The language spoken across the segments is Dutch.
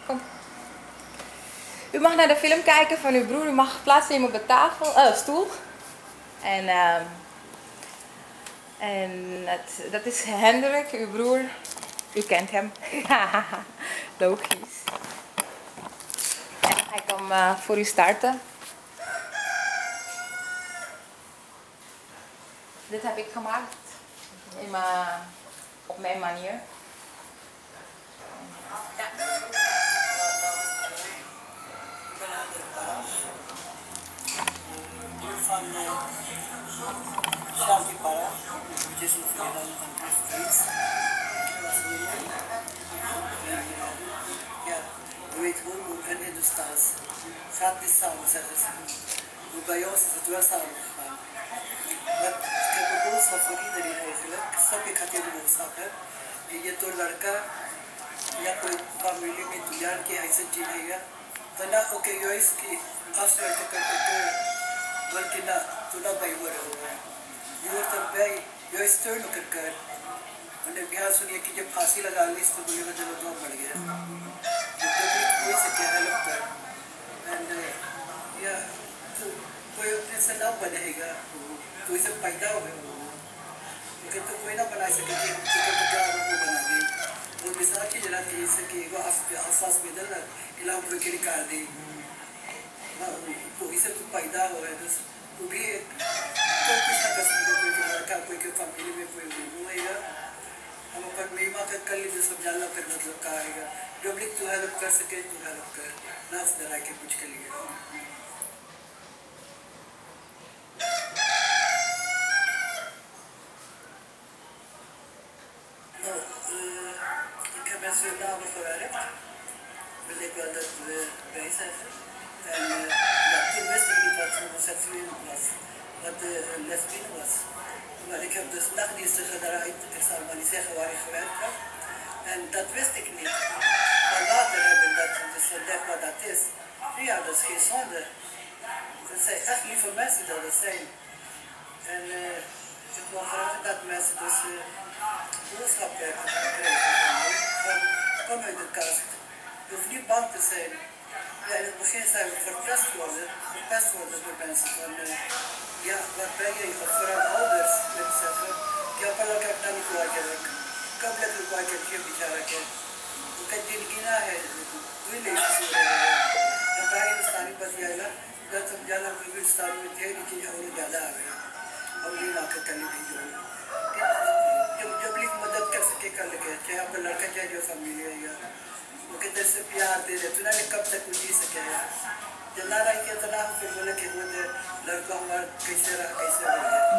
Kom. U mag naar de film kijken van uw broer. U mag plaatsnemen op de tafel, stoel. En dat is Hendrik, uw broer. U kent hem. Logisch. En hij kan voor u starten. Dit heb ik gemaakt. Op mijn manier. Ja. Shanti Para, which is in Finland and States. Ja, weet hoe en Hindoestaans gaat niet samen, zeggen ze. Bij ons is het wel samen gegaan. Maar ik heb een boodschap voor iedereen eigenlijk. Snap ik had een boodschap, hè. Je door elkaar, ja, familie met tu jaar, hij zegt je, daarna oké, juist, afsluiten kan je deur. Welke na, toen dat bij worden. Je hoort erbij, juist steun op elkaar. wanneer je zo'n keer फांसी लगा ली तो बोलेगा चलो तो बढ़ गया तो कोई से क्या हेल्प कर एंड या तो कोई अपने से ना बनेगा कोई से पैदा हो लेकिन तो कोई ना बना सके कि तो क्या वो बना दे वो मिसाल की जरा थी सके वो आसपास में दल इलाम को के कर दे ना कोई से तो पैदा हो है तो भी कोई कुछ ना कर सकते कोई लड़का कोई के फैमिली में कोई वो होएगा हम अपन महिमा का कल जो समझाना फिर मतलब का आएगा जो भी तू हेल्प कर सके तू हेल्प कर ना उस तरह के कुछ के लिए ik heb mensen een naam verwerkt wil ik wel dat we bij zeggen en ja, toen wist ik niet wat homoseksueel was wat lesbien was. Maar ik heb dus nachtdiensten gedraaid, ik zal maar niet zeggen waar ik gewerkt heb. En dat wist ik niet. Maar later heb ik dat dus ontdekt wat dat is. Ja, dat is geen zonde. Dat zijn echt lieve mensen dat het zijn. En ik wil graag dat mensen dus boodschap krijgen van kom uit de kast. Je hoeft niet bang te zijn. Ja, in het begin zijn we verpest worden door mensen van ja, wat ben je, of vooral ouders, met zeggen, ja, kalau kak nami keluarga, kau boleh keluarga dia bicara ke, bukan jadi gina है, कोई नहीं सुन रहा है, अब भाई हिंदुस्तानी बस ये है ना, जब तुम जाना हिंदुस्तान में थे, लेकिन और ज़्यादा आ गए, और ये लाकर करने नहीं जो, जब लिख मदद कर सके कर लगे, चाहे आपका लड़का चाहे जो फैमिली है या, वो किधर से प्यार दे रहे, तूने कब तक कुछ जी सके जना रही के तना फिर बोले कि वो लड़का हमारा कैसे रहा कैसे रह गया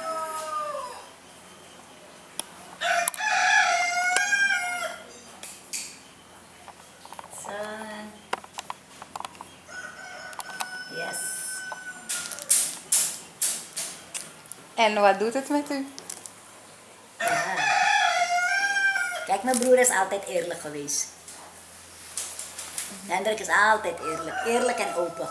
Yes. En wat doet het met u? Ja. Kijk, mijn broer is altijd eerlijk geweest. Hendrik is altijd eerlijk. Eerlijk en open.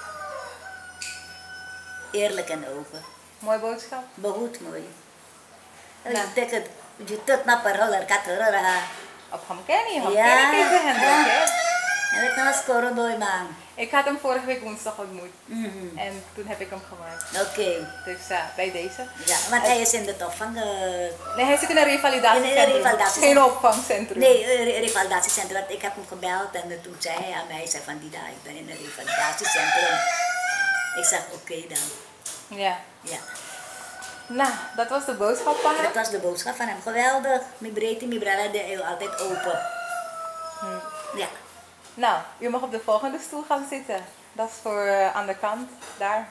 Eerlijk en open. Mooie boodschap. बहुत mooi. Nou. देख जितना ना पर लड़का थोड़ा रहा. Op hem ken je, hem Ja. ken ik even Hendrik, hè? En ik was scoren door man. Ik had hem vorige week woensdag ontmoet. Mhm. En toen heb ik hem gemaakt. Oké. Dus bij deze. Ja, want hij is in de opvang. Nee, hij zit in een revalidatiecentrum. In een revalidatiecentrum. Geen opvangcentrum. Nee, revalidatiecentrum. Want ik heb hem gebeld en toen zei hij aan mij, hij zei van Dida, ik ben in een revalidatiecentrum. Ik zeg oké dan. Ja. Ja. Nou, dat was de boodschap van hem. Dat was de boodschap van hem. Geweldig. Mijn breedte, mijn brada, de altijd open. Ja. Nou, u mag op de volgende stoel gaan zitten. Dat is voor aan de kant, daar.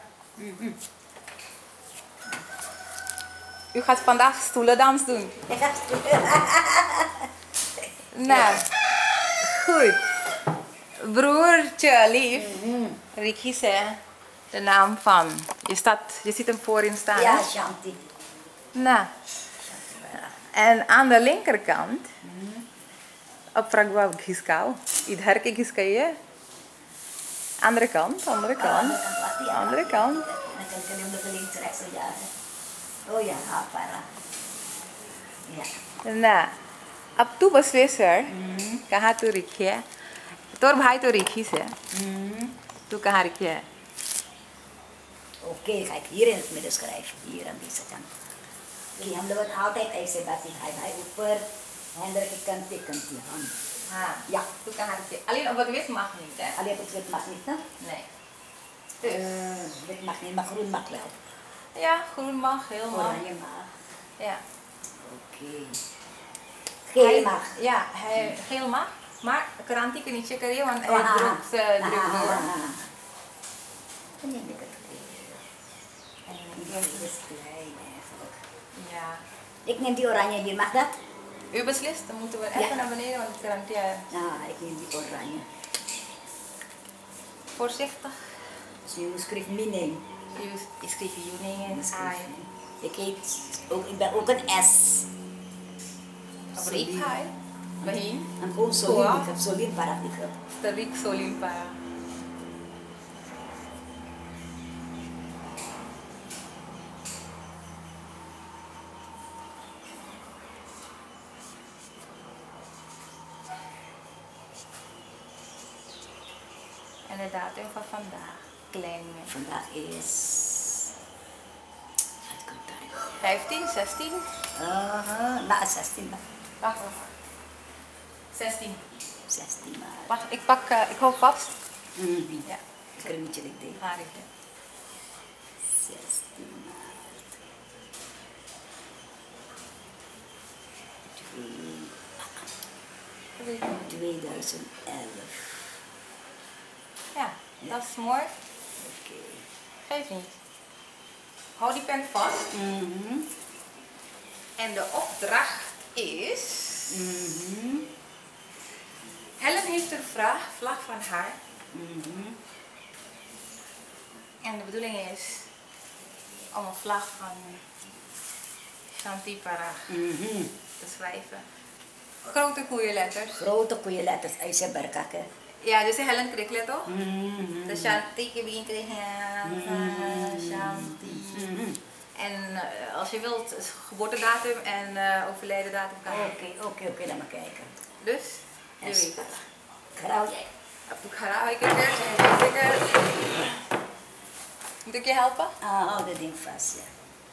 U gaat vandaag stoelendans doen. Nou, goed. Broertje lief. Ricky zei de naam van. Je ziet hem voorin staan. Ja, hè? Shanti. Nou. En aan de linkerkant. Op Fragwa Giskau. Idhar ke giskaye. Andere kant. Andere kant. Dan kan je hem de links rechts jagen. Oh ja, para. Ja. Nah, up to Basweser, kaha tu rikhe. तोर भाई तो रेखी से है तू कहाँ रेखी है Oké, ga ik hier in het midden schrijven, hier aan deze kant. Die हम लोग altijd ऐसे बात भाई ऊपर Hendrik kant die hand. हाँ Ja. तू कहाँ रेखी है alleen op het wit mag niet hè Alleen op het wit mag niet, hè? nee dus Wit mag niet, maar groen mag wel. ja groen mag geel mag Oranje mag. ja Oké. Geel mag. ja geel mag maar kranti kun je checken want hij drukt door Dan neem ik het geel. En die is klein eigenlijk. ja Ik neem die oranje hier, mag dat? u beslist dan moeten we even naar beneden want het kranti Ja, ik neem die oranje. voorzichtig Je schrijft mijn naam. je schreef je name Ik ben ook een S. Solin. Hai. Bahin. En gewoon Solin. Ik heb Solin parang ik heb. Tarik Solin pa. En de datum van vandaag. Klein. Vandaag is... Wat komt daar? 15, 16? Nou, 16 maart. Wacht even. 16. 16 maart. Wacht, ik hou vast. Ja. Ik kan niet jullie denken. Ga ik. 16 maart. 2011. Ja, dat is mooi. Oké. Geef niet. Hou die pen vast. En de opdracht is... Helen heeft een vlag van haar. En de bedoeling is om een vlag van Shanti Parag te schrijven. Grote koeienletters. Grote koeienletters, Aisha Berkake. Ja, dus Helen kriklet toch? De Shanti begint tegen Shanti. En als je wilt, geboortedatum en overlijdendatum kan. Oké, laat maar kijken. Dus, je weet het. Grauw jij. Ik ga zeker. Moet ik je helpen? Hou dat ding vast, ja.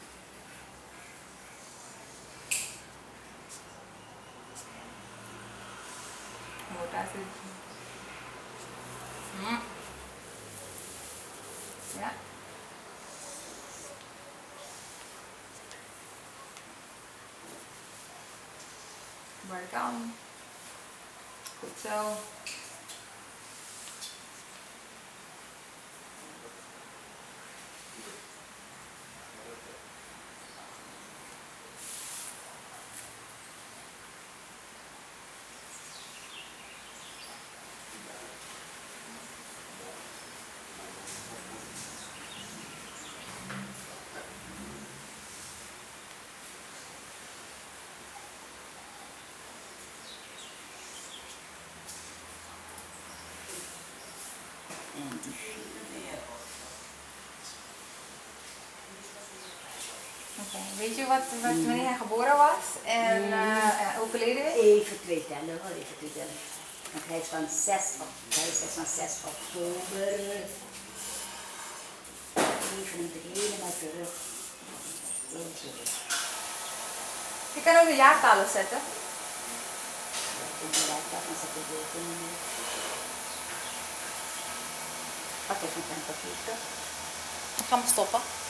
Ja. Work on. Goed zo. Oké, weet je wat wanneer hij geboren was en overleden is? Even twee tellen. Want hij is van 6 oktober. Even hem helemaal terug. Je kan ook de jaartallen zetten. Pak even een pen papiertje. Ik ga hem stoppen.